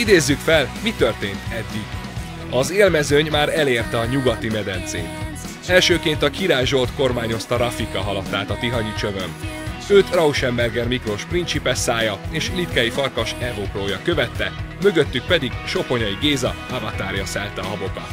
Idézzük fel, mi történt eddig. Az élmezőny már elérte a nyugati medencét. Elsőként a Király Zsolt kormányozta Rafika haladt át a Tihanyi csövön. Őt Rauschenberger Miklós Principessája és Litkei Farkas Evóprója követte, mögöttük pedig Soponyai Géza avatárja szelte a habokat.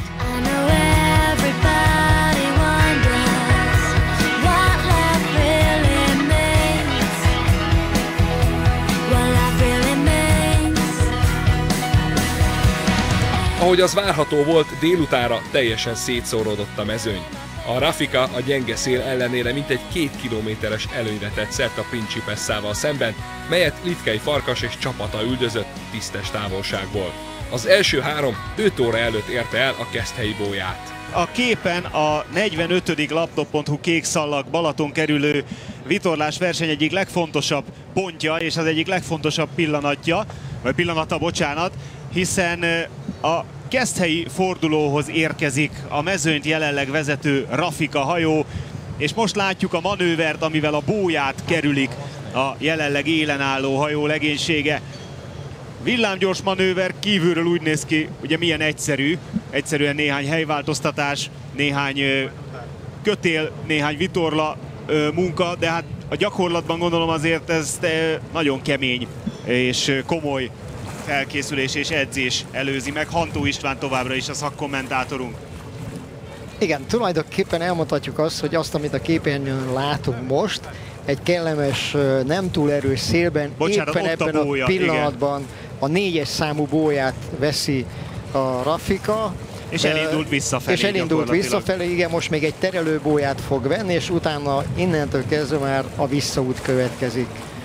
Ahogy az várható volt, délutára teljesen szétszóródott a mezőny. A Rafika a gyenge szél ellenére mintegy 2 kilométeres előnyre tett szert a Principessával szemben, melyet Litkei Farkas és csapata üldözött tisztes távolságból. Az első 3 5 óra előtt érte el a Keszthelyi bóját. A képen a 45. laptop.hu kékszallag Balaton kerülő vitorlás verseny egyik legfontosabb pontja, és az egyik legfontosabb pillanata, bocsánat, hiszen a Keszthelyi fordulóhoz érkezik a mezőnyt jelenleg vezető Rafika hajó, és most látjuk a manővert, amivel a bóját kerülik a jelenleg élen álló hajó legénysége. Villámgyors manőver, kívülről úgy néz ki, ugye milyen egyszerűen néhány helyváltoztatás, néhány kötél, néhány vitorla munka, de hát a gyakorlatban gondolom azért ez nagyon kemény és komoly felkészülés és edzés előzi meg. Hantó István továbbra is a szakkommentátorunk. Igen, tulajdonképpen elmondhatjuk azt, hogy azt, amit a képernyőn látunk most, egy kellemes, nem túl erős szélben, bocsánat, éppen ebben a pillanatban igen. A 4-es számú bóját veszi a Rafika. És elindult visszafelé. És elindult visszafelé, igen, most még egy terelőbóját fog venni, és utána innentől kezdve már a visszaút következik.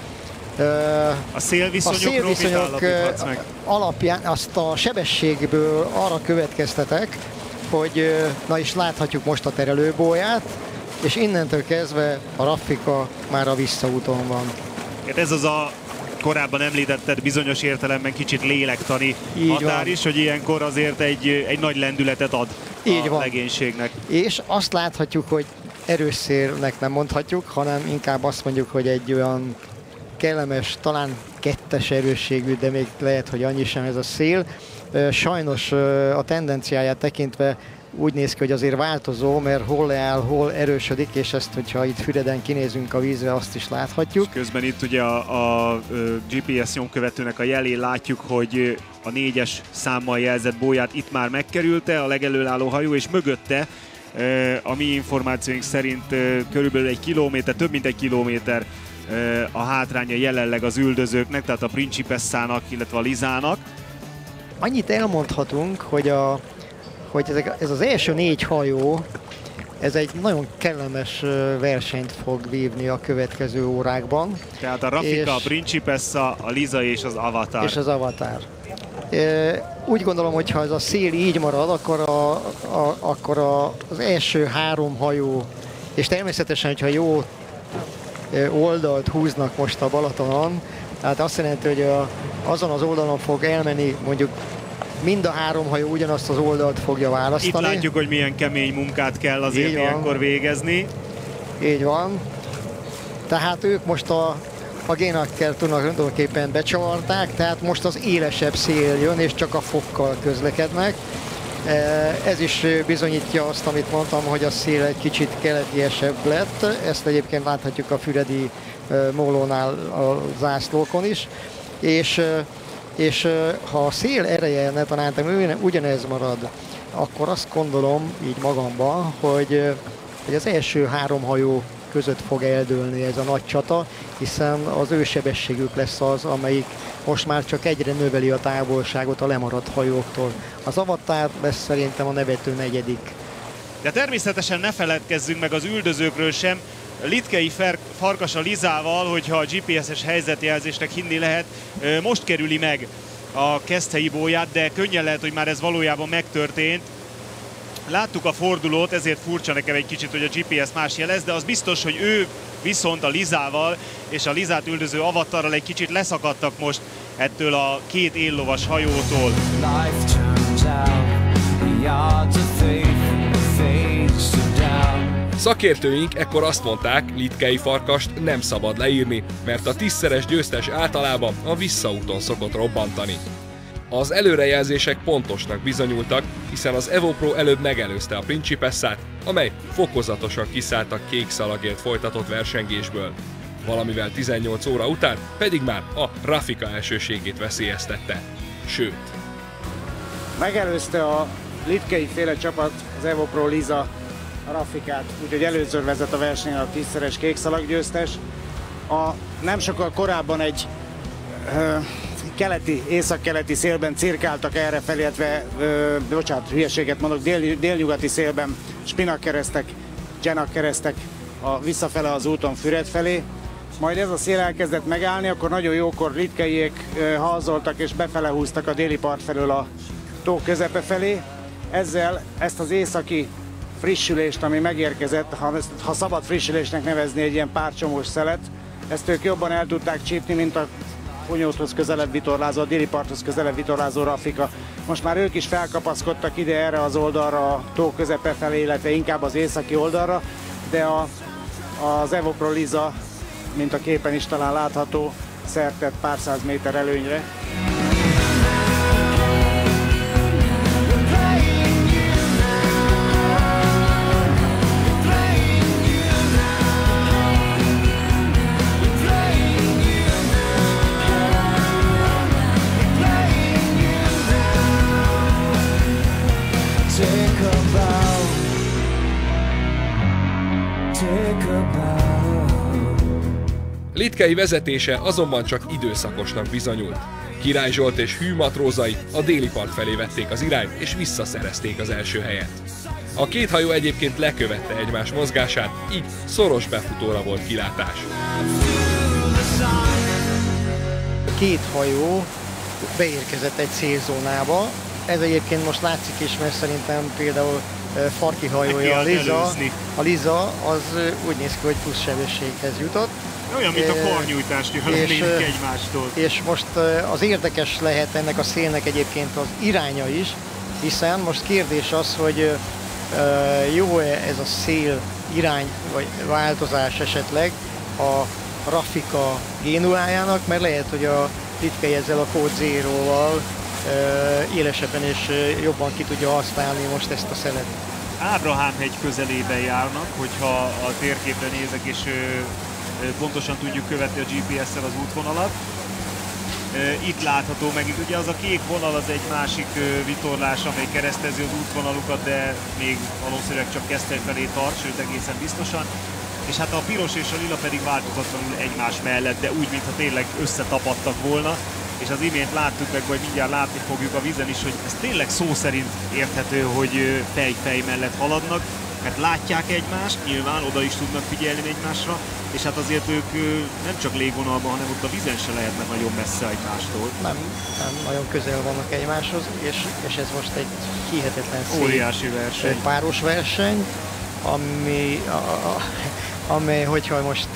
A szélviszonyok alapján azt a sebességből arra következtetek, hogy na is láthatjuk most a terelőbóját, és innentől kezdve a Rafika már a visszaúton van. Ez az a korábban említetted bizonyos értelemben kicsit lélektani határ is, hogy ilyenkor azért egy nagy lendületet ad a legénységnek. És azt láthatjuk, hogy erős szélnek nem mondhatjuk, hanem inkább azt mondjuk, hogy egy olyan kellemes, talán 2-es erősségű, de még lehet, hogy annyi sem ez a szél. Sajnos a tendenciáját tekintve úgy néz ki, hogy azért változó, mert hol leáll, hol erősödik, és ezt, hogyha itt Füreden kinézünk a vízre, azt is láthatjuk. Közben itt ugye a GPS nyomkövetőnek a jelén látjuk, hogy a 4-es számmal jelzett bóját itt már megkerülte a legelől álló hajó, és mögötte a mi információink szerint körülbelül 1 kilométer, több mint 1 kilométer a hátránya jelenleg az üldözőknek, tehát a Principessának, illetve a Lizának. Annyit elmondhatunk, hogy ez az első 4 hajó, ez egy nagyon kellemes versenyt fog vívni a következő órákban. Tehát a Rafika, a Principessa, a Liza és az Avatar. És az Avatar. Úgy gondolom, hogy ha ez a szél így marad, akkor az első 3 hajó, és természetesen, hogyha jó oldalt húznak most a Balatonon, tehát azt jelenti, hogy azon az oldalon fog elmenni, mondjuk mind a 3 hajó ugyanazt az oldalt fogja választani. Itt látjuk, hogy milyen kemény munkát kell azért ilyenkor végezni. Így van. Tehát ők most a génakkel tulajdonképpen becsavarták, tehát most az élesebb szél jön, és csak a fokkal közlekednek. Ez is bizonyítja azt, amit mondtam, hogy a szél egy kicsit keletiesebb lett. Ezt egyébként láthatjuk a füredi mólónál a zászlókon is. És ha a szél ereje netanáltal ugyanez marad, akkor azt gondolom így magamban, hogy az első 3 hajó között fog eldőlni ez a nagy csata, hiszen az ő sebességük lesz az, amelyik most már csak egyre növeli a távolságot a lemaradt hajóktól. Az Avatar lesz szerintem a nevető 4. De természetesen ne feledkezzünk meg az üldözőkről sem. Litkei Farkas a Lizával, hogyha a GPS-es helyzetjelzésnek hinni lehet, most kerüli meg a Keszthelyi bóját, de könnyen lehet, hogy már ez valójában megtörtént. Láttuk a fordulót, ezért furcsa nekem egy kicsit, hogy a GPS más jelez, de az biztos, hogy ő viszont a Lizával és a Lizát üldöző Avatarral egy kicsit leszakadtak most ettől a 2 éllovas hajótól. Szakértőink ekkor azt mondták, Litkei Farkast nem szabad leírni, mert a 10-szeres győztes általában a visszaúton szokott robbantani. Az előrejelzések pontosnak bizonyultak, hiszen az EvoPro előbb megelőzte a Principessát, amely fokozatosan kiszállt a kék szalagért folytatott versengésből. Valamivel 18 óra után pedig már a Rafika elsőségét veszélyeztette. Sőt, megelőzte a litkei féle csapat, az EvoPro Liza a Rafikát, úgyhogy először vezet a versenyen a 10-szeres kékszalaggyőztes. Nem sokkal korábban egy északkeleti szélben cirkáltak errefelé, illetve, bocsánat, hülyeséget mondok, délnyugati szélben spinakkeresztek, dzsenakkeresztek visszafele az úton Füred felé. Majd ez a szél elkezdett megállni, akkor nagyon jókor litkeiek halzoltak és befele húztak a déli part felől a tó közepe felé. Ezzel ezt az északi frissülést, ami megérkezett, ha szabad frissülésnek nevezni egy ilyen párcsomós szelet, ezt ők jobban el tudták csípni, mint a Hunyóthoz közelebb vitorlázó, a déli parthoz közelebb vitorlázó Rafika. Most már ők is felkapaszkodtak ide erre az oldalra, a tó közepe felé, illetve inkább az északi oldalra, de az EvoPro Liza, mint a képen is talán látható, szert pár száz méter előnyre. Litkei vezetése azonban csak időszakosnak bizonyult. Király Zsolt és Hű matrózai a déli part felé vették az irányt és visszaszerezték az első helyet. A két hajó egyébként lekövette egymás mozgását, így szoros befutóra volt kilátás. A két hajó beérkezett egy célzónába. Ez egyébként most látszik is, mert szerintem például Farki hajója, a Liza, az úgy néz ki, hogy plusz sebességhez jutott. Olyan, mint a karnyújtást jönnénk egymástól. És most az érdekes lehet ennek a szélnek egyébként az iránya is, hiszen most kérdés az, hogy jó-e ez a szél irány vagy változás esetleg a Rafika Génuájának, mert lehet, hogy a litkei ezzel a Code Zero-val élesebben és jobban ki tudja használni most ezt a szelet. Ábrahám hegy közelében járnak, hogyha a térképre nézek, és pontosan tudjuk követni a GPS-szel az útvonalat. Itt látható meg, itt ugye az a kék vonal az egy másik vitorlás, amely keresztezi az útvonalukat, de még valószínűleg csak Keszthely felé tart, sőt egészen biztosan. És hát a piros és a lila pedig változatlanul egymás mellett, de úgy, mintha tényleg összetapadtak volna. És az imént láttuk meg, vagy mindjárt látni fogjuk a vízen is, hogy ez tényleg szó szerint érthető, hogy fej-fej mellett haladnak, mert látják egymást, nyilván oda is tudnak figyelni egymásra, és hát azért ők nem csak légvonalban, hanem ott a vízen se lehetnek nagyon messze egymástól. Nem, nagyon közel vannak egymáshoz, és ez most egy hihetetlen szép óriási verseny. Páros verseny, amely, hogyha most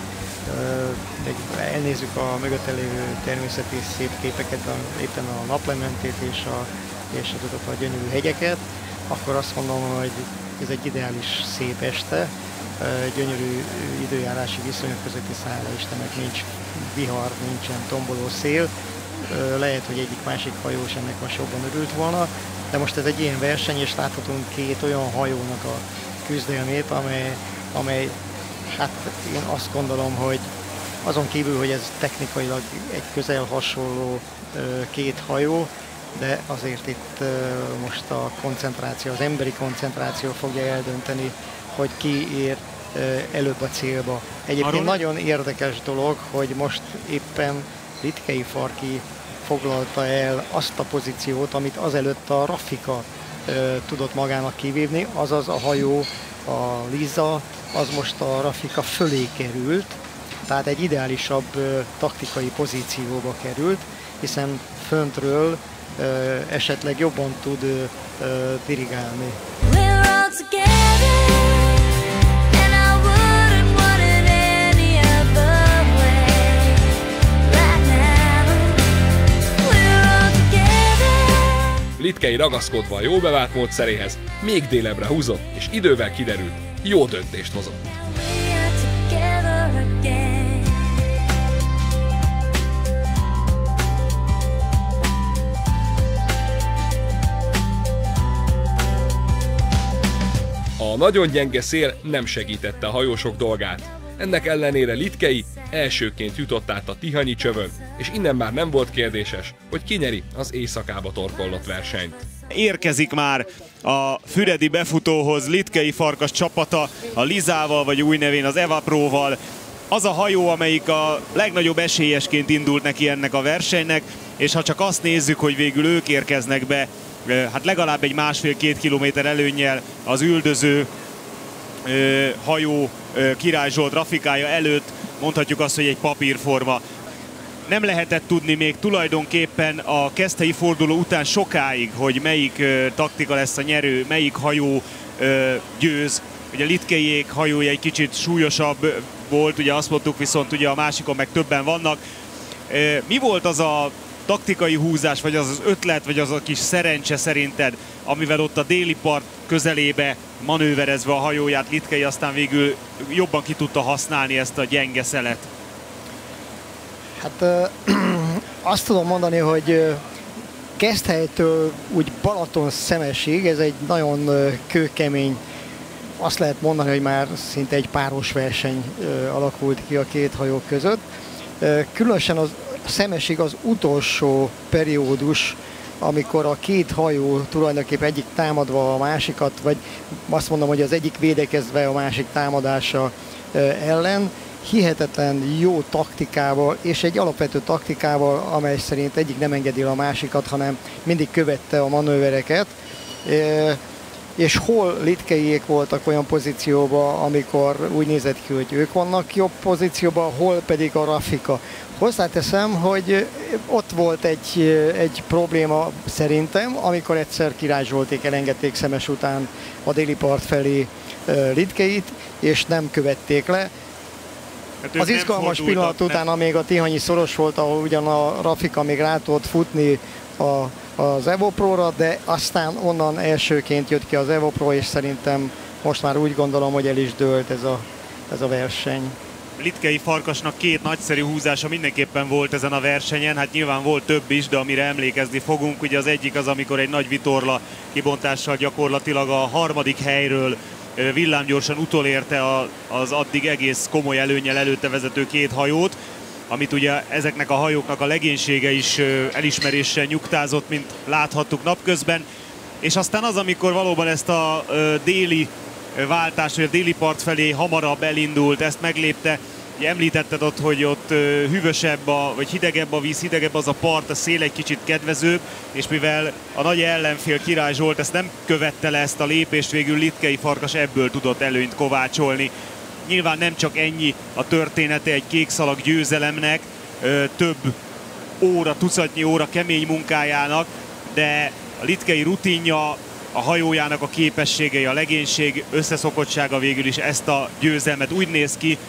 elnézzük a mögötte lévő természeti szép képeket, éppen a naplementét és a gyönyörű hegyeket, akkor azt mondom, hogy ez egy ideális szép este, gyönyörű időjárási viszonyok közötti szállá Istennek, nincs vihar, nincsen tomboló szél. Lehet, hogy egyik másik hajós ennek most jobban örült volna, de most ez egy ilyen verseny, és láthatunk két olyan hajónak a küzdelmét, amely hát én azt gondolom, hogy azon kívül, hogy ez technikailag egy közel hasonló két hajó, de azért itt most a koncentráció, az emberi koncentráció fogja eldönteni, hogy ki ér előbb a célba. Egyébként nagyon érdekes dolog, hogy most éppen Litkei Farki foglalta el azt a pozíciót, amit azelőtt a Rafika tudott magának kivívni, azaz a hajó, a Liza, az most a Rafika fölé került, tehát egy ideálisabb taktikai pozícióba került, hiszen föntről esetleg jobban tud dirigálni. Litkei ragaszkodva a jó bevált módszeréhez még délebbre húzott, és idővel kiderült, jó döntést hozott. nagyon gyenge szél nem segítette a hajósok dolgát. Ennek ellenére Litkei elsőként jutott át a Tihanyi csövön, és innen már nem volt kérdéses, hogy ki nyeri az éjszakába torkollott versenyt. Érkezik már a füredi befutóhoz Litkei Farkas csapata, a Lizával, vagy új nevén az Evapróval. Az a hajó, amelyik a legnagyobb esélyesként indult neki ennek a versenynek, és ha csak azt nézzük, hogy végül ők érkeznek be, hát legalább egy 1,5-2 kilométer előnnyel az üldöző hajó Király Zsolt Rafikája előtt, mondhatjuk azt, hogy egy papírforma. Nem lehetett tudni még tulajdonképpen a keszthelyi forduló után sokáig, hogy melyik taktika lesz a nyerő, melyik hajó győz. Ugye Litkeiék hajója egy kicsit súlyosabb volt, ugye azt mondtuk, viszont ugye a másikon meg többen vannak. Mi volt az a taktikai húzás, vagy az az ötlet, vagy az a kis szerencse szerinted, amivel ott a déli part közelébe manőverezve a hajóját Litkei aztán végül jobban ki tudta használni ezt a gyenge szelet? Hát azt tudom mondani, hogy Keszthelytől úgy Balaton-Szemesig, ez egy nagyon kőkemény, azt lehet mondani, hogy már szinte egy páros verseny alakult ki a két hajó között. Különösen a Szemesig az utolsó periódus, amikor a két hajó tulajdonképpen egyik támadva a másikat, vagy azt mondom, hogy az egyik védekezve a másik támadása ellen, hihetetlen jó taktikával, és egy alapvető taktikával, amely szerint egyik nem engedi a másikat, hanem mindig követte a manővereket. És hol Litkeiék voltak olyan pozícióban, amikor úgy nézett ki, hogy ők vannak jobb pozícióban, hol pedig a Rafika. Hozzáteszem, hogy ott volt egy probléma szerintem, amikor egyszer Király Zsolték elengedték Szemes után a déli part felé Litkeit, és nem követték le. Hát az izgalmas pillanat után, amíg a Tihanyi szoros volt, ahol ugyan a Rafika még rá tudott futni az Evopróra, de aztán onnan elsőként jött ki az Evopro, és szerintem most már úgy gondolom, hogy el is dőlt ez a verseny. Litkei Farkasnak két nagyszerű húzása mindenképpen volt ezen a versenyen, hát nyilván volt több is, de amire emlékezni fogunk, ugye az egyik az, amikor egy nagy vitorla kibontással gyakorlatilag a harmadik helyről villámgyorsan utolérte az addig egész komoly előnnyel előtte vezető két hajót, amit ugye ezeknek a hajóknak a legénysége is elismeréssel nyugtázott, mint láthattuk napközben. És aztán az, amikor valóban ezt a déli váltást, vagy a déli part felé hamarabb elindult, ezt meglépte. Ugye említetted ott, hogy ott hűvösebb, vagy hidegebb a víz, hidegebb az a part, a szél egy kicsit kedvezőbb, és mivel a nagy ellenfél Király Zsolt ezt nem követte le ezt a lépést, végül Litkei Farkas ebből tudott előnyt kovácsolni. Nyilván nem csak ennyi a története egy kékszalag győzelemnek, több óra, tucatnyi óra kemény munkájának, de a litkei rutinja, a hajójának a képességei, a legénység összeszokottsága végül is ezt a győzelmet úgy néz ki,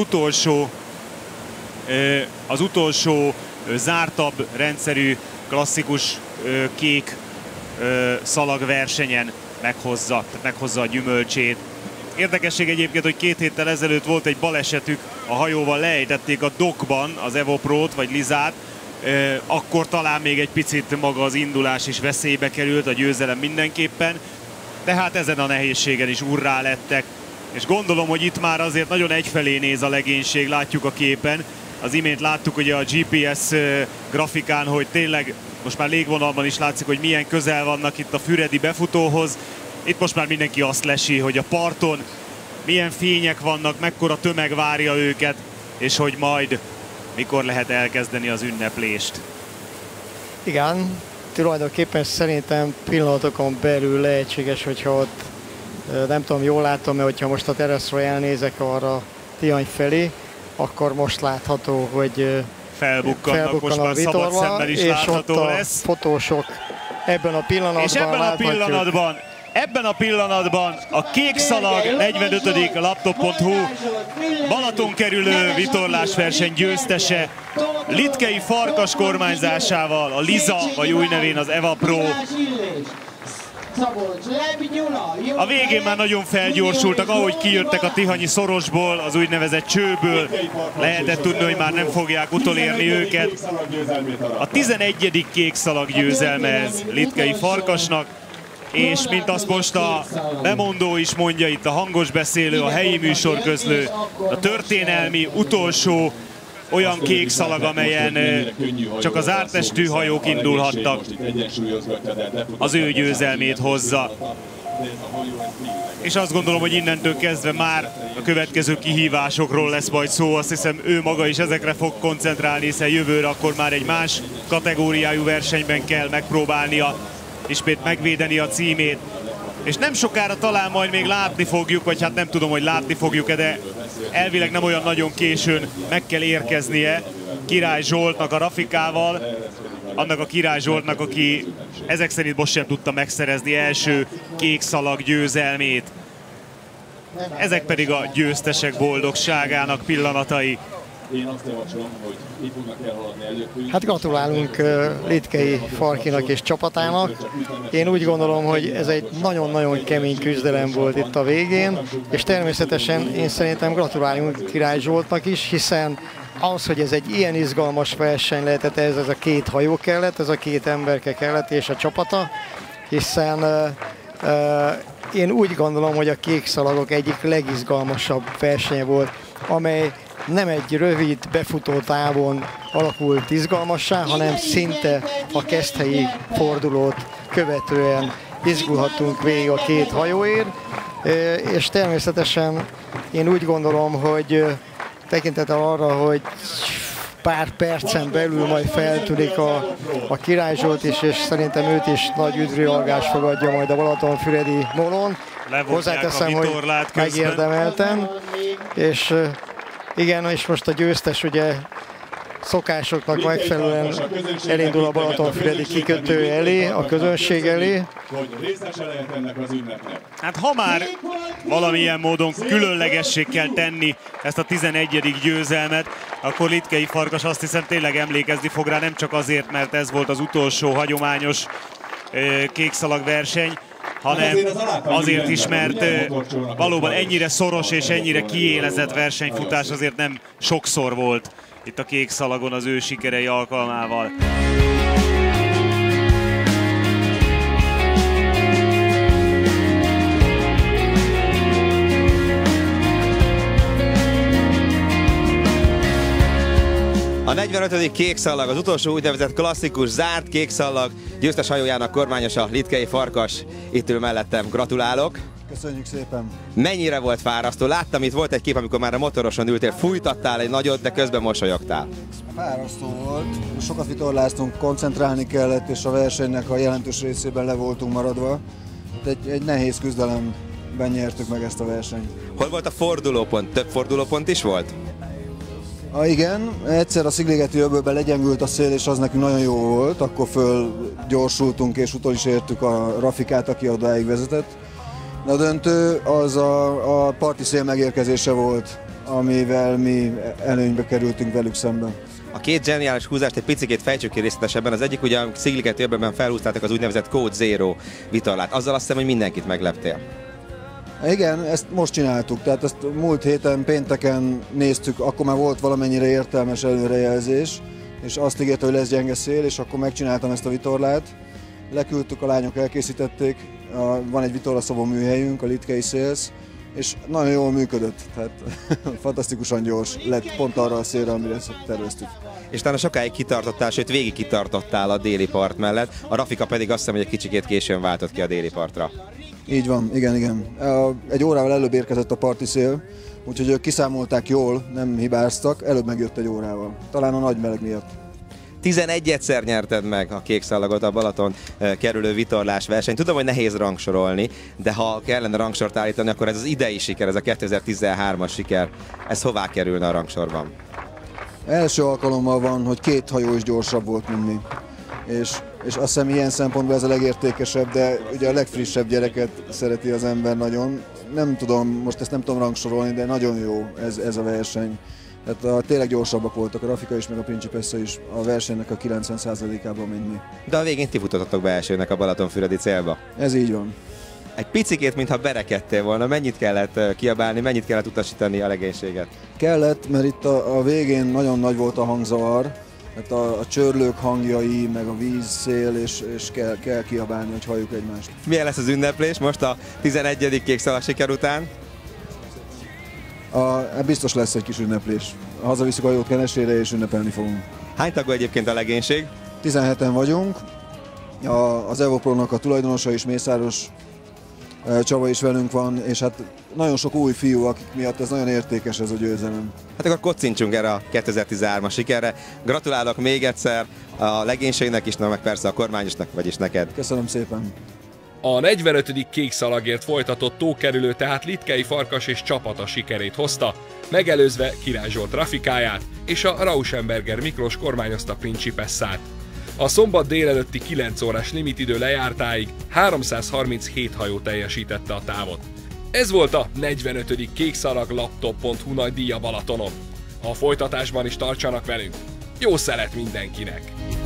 az utolsó zártabb rendszerű klasszikus kék szalag versenyen meghozza a gyümölcsét. Érdekesség egyébként, hogy 2 héttel ezelőtt volt egy balesetük, a hajóval leejtették a dokkban az Evoprót vagy Lizát, akkor talán még egy picit maga az indulás is veszélybe került, a győzelem mindenképpen, tehát ezen a nehézségen is urrá lettek, és gondolom, hogy itt már azért nagyon egyfelé néz a legénység, látjuk a képen. Az imént láttuk ugye a GPS grafikán, hogy tényleg most már légvonalban is látszik, hogy milyen közel vannak itt a füredi befutóhoz. Itt most már mindenki azt lesi, hogy a parton milyen fények vannak, mekkora tömeg várja őket, és hogy majd mikor lehet elkezdeni az ünneplést. Igen, tulajdonképpen szerintem pillanatokon belül lehetséges, hogyha ott, nem tudom, jól látom, mert hogyha most a teraszról elnézek arra Tihany felé, akkor most látható, hogy felbukkannak most már szabad szemmel is látható ott lesz. A fotósok ebben a pillanatban. És ebben a pillanatban a kékszalag 45. laptop.hu Balaton kerülő vitorlásverseny győztese Litkei Farkas kormányzásával, a Liza, vagy új nevén az Evapro. A végén már nagyon felgyorsultak, ahogy kijöttek a tihanyi szorosból, az úgynevezett csőből. Lehetett tudni, hogy már nem fogják utolérni őket. A 11. kékszalag győzelme ez Litkei Farkasnak. és mint azt most a bemondó is mondja, itt a hangos beszélő, a helyi műsorközlő, a történelmi utolsó olyan kék szalag, amelyen csak az ártestű hajók indulhattak, az ő győzelmét hozza. És azt gondolom, hogy innentől kezdve már a következő kihívásokról lesz majd szó. Azt hiszem, ő maga is ezekre fog koncentrálni, hiszen jövőre akkor már egy más kategóriájú versenyben kell megpróbálnia ismét megvédeni a címét. És nem sokára talán majd még látni fogjuk, vagy hát nem tudom, hogy látni fogjuk-e, de elvileg nem olyan nagyon későn meg kell érkeznie Király Zsoltnak a Rafikával, annak a Király Zsoltnak, aki ezek szerint most sem tudta megszerezni első kék szalag győzelmét. Ezek pedig a győztesek boldogságának pillanatai. Én azt javaslom, hogy így fognak elhaladni előttünk. Hát gratulálunk Litkei Farkinak és csapatának. Én úgy gondolom, hogy ez egy nagyon-nagyon kemény küzdelem volt itt a végén, és természetesen én szerintem gratulálunk Király Zsoltnak is, hiszen az, hogy ez egy ilyen izgalmas verseny lehetett, ez a két hajó kellett, ez a két emberke kellett és a csapata, hiszen én úgy gondolom, hogy a kék szalagok egyik legizgalmasabb versenye volt, amely nem egy rövid befutó távon alakult izgalmassá, hanem szinte a keszthelyi fordulót követően izgulhattunk végig a két hajóért, és természetesen én úgy gondolom, hogy tekintettel arra, hogy pár percen belül majd feltűnik a Király Zsolt is, és szerintem őt is nagy üdvrivalgás fogadja majd a Balatonfüredi molon. Hozzáteszem, hogy megérdemeltem, és igen, és most a győztes ugye szokásoknak megfelelően elindul a Balatonfüredi kikötő elé, a közönség elé. Hát ha már valamilyen módon különlegessé kell tenni ezt a 11. győzelmet, akkor Litkei Farkas azt hiszem tényleg emlékezni fog rá, nem csak azért, mert ez volt az utolsó hagyományos kékszalag verseny, hanem azért is, mert valóban ennyire szoros és ennyire kiélezett versenyfutás azért nem sokszor volt itt a kék szalagon az ő sikerei alkalmával. A 45. kék szalag, az utolsó úgynevezett klasszikus zárt kék szalag győztes hajójának kormányosa Litkei Farkas. Itt ül mellettem, gratulálok! Köszönjük szépen! Mennyire volt fárasztó? Láttam, itt volt egy kép, amikor már a motoroson ültél, fújtattál egy nagyot, de közben mosolyogtál. Fárasztó volt, sokat vitorláztunk, koncentrálni kellett, és a versenynek a jelentős részében le voltunk maradva. Egy nehéz küzdelemben nyertük meg ezt a versenyt. Hol volt a fordulópont? Több fordulópont is volt? Igen, egyszer a Szigligeti öbölben legyengült a szél, és az nekünk nagyon jó volt, akkor fölgyorsultunk, és utol is értük a Rafikát, aki odáig vezetett. A döntő az a parti szél megérkezése volt, amivel mi előnybe kerültünk velük szemben. A két zseniális húzást egy picikét fejtsük ki részletesebben. Az egyik ugye a Szigligeti öbölben felhúztátok az úgynevezett Code Zero vitorlát. Azzal azt hiszem, hogy mindenkit megleptél. Igen, ezt most csináltuk, tehát ezt múlt héten pénteken néztük, akkor már volt valamennyire értelmes előrejelzés, és azt ígérte, hogy lesz gyenge szél, és akkor megcsináltam ezt a vitorlát. Leküldtük, a lányok elkészítették, van egy vitorlaszobó műhelyünk, a Litkei Sales, és nagyon jól működött, tehát fantasztikusan gyors lett pont arra a szélre, amire terveztük. És talán sokáig kitartottál, sőt végig kitartottál a déli part mellett, a Rafika pedig azt hiszem, hogy egy kicsikét későn váltott ki a déli partra. Így van, igen. Egy órával előbb érkezett a parti szél, úgyhogy ők kiszámolták jól, nem hibáztak, előbb megjött egy órával, talán a nagy meleg miatt. 11-szer nyerted meg a kék szalagot, a Balaton kerülő vitorlás verseny. Tudom, hogy nehéz rangsorolni, de ha kellene rangsort állítani, akkor ez az idei siker, ez a 2013-as siker, ez hová kerülne a rangsorban? Első alkalommal van, hogy két hajó is gyorsabb volt, mint mi. És azt hiszem ilyen szempontból ez a legértékesebb, de ugye a legfrissebb gyereket szereti az ember nagyon. Nem tudom, most ezt nem tudom rangsorolni, de nagyon jó ez a verseny. Tehát tényleg gyorsabbak voltak a Rafika is, meg a Principessa is a versenynek a 90%-ában, mint mi. De a végén ti futottatok be elsőnek a Balatonfüredi célba. Ez így van. Egy picikét, mintha berekedtél volna, mennyit kellett kiabálni, mennyit kellett utasítani a legénységet? Kellett, mert itt a végén nagyon nagy volt a hangzavar, Hát a csörlők hangjai, meg a víz, szél, és kell kiabálni, hogy halljuk egymást. Milyen lesz az ünneplés most a 11. kékszalag siker után? Biztos lesz egy kis ünneplés. Hazaviszük a hajót Kenesére, és ünnepelni fogunk. Hány tagú egyébként a legénység? 17-en vagyunk. Az Evopro-nak a tulajdonosa is, Mészáros Csaba is velünk van, és hát nagyon sok új fiú, akik miatt ez nagyon értékes ez a győzelem. Hát akkor kocincsunk erre a 2013-as sikerre. Gratulálok még egyszer a legénységnek is, meg persze a kormányosnak, vagyis neked. Köszönöm szépen! A 45. kékszalagért folytatott tókerülő tehát Litkei Farkas és csapata sikerét hozta, megelőzve Király Zsolt Rafikáját és a Rauschenberger Miklós kormányozta Principessát. A szombat délelőtti 9 órás limitidő lejártáig 337 hajó teljesítette a távot. Ez volt a 45. kékszalag laptop.hu nagy díja Balatonon. A folytatásban is tartsanak velünk. Jó szelet mindenkinek!